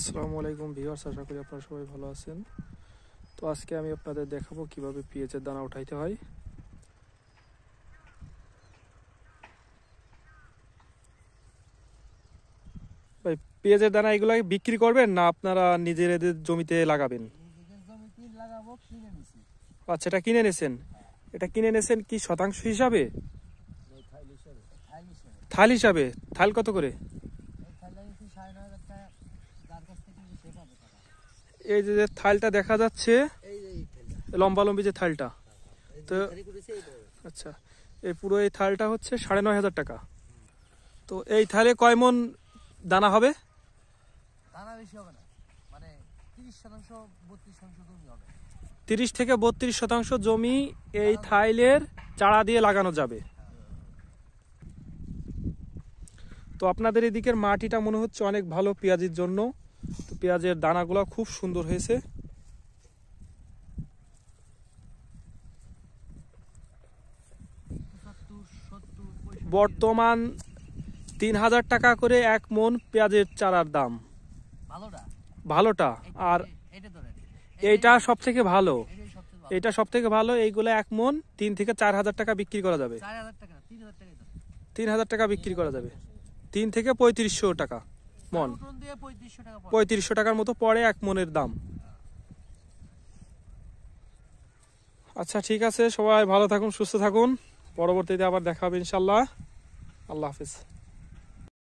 আসসালামু আলাইকুম ভিউয়ার্স, আশা করি আপনারা সবাই ভালো আছেন। তো আজকে আমি আপনাদের দেখাবো কিভাবে পেঁয়াজের দানা উঠাইতে হয়। ভাই, পেঁয়াজের দানা এগুলা বিক্রি করবেন না আপনারা নিজেদের জমিতে লাগাবেন? আচ্ছা, এটা কিনে নেছেন। এটা কিনে নেছেন কি শতাংশ হিসাবে? থাল হিসাবে। থাল কত করে? এই যে থালটা দেখা যাচ্ছে, লম্বালম্বি যে থালটা, তো আচ্ছা, এই পুরো এই থালটা হচ্ছে ৯,৫০০ টাকা। তো এই থালে কয় মন দানা হবে? দানা বেশি হবে না, মানে ৩০% 32% জমি হবে। ৩০ থেকে ৩২% জমি এই থাইলের চারা দিয়ে লাগানো যাবে। তো আপনাদের এদিকের মাটিটা মনে হচ্ছে অনেক ভালো পেঁয়াজের জন্য। তো পেঁয়াজের দানাগুলো খুব সুন্দর হয়েছে। বর্তমান ৩,০০০ টাকা করে ১ মন পেঁয়াজের চারার দাম। ভালোটা আর এইটা সব থেকে ভালো। এটা সব থেকে ভালো। এইগুলো ১ মন ৩ থেকে ৪,০০০ টাকা বিক্রি করা যাবে। ৩,০০০ টাকা বিক্রি করা যাবে। ৩ থেকে ৩৫০০ টাকা মন, ৩৫০০ টাকার মতো পড়ে ১ মনের দাম। আচ্ছা, ঠিক আছে, সবাই ভালো থাকুন, সুস্থ থাকুন। পরবর্তীতে আবার দেখা হবে ইনশাল্লাহ। আল্লাহ হাফিজ।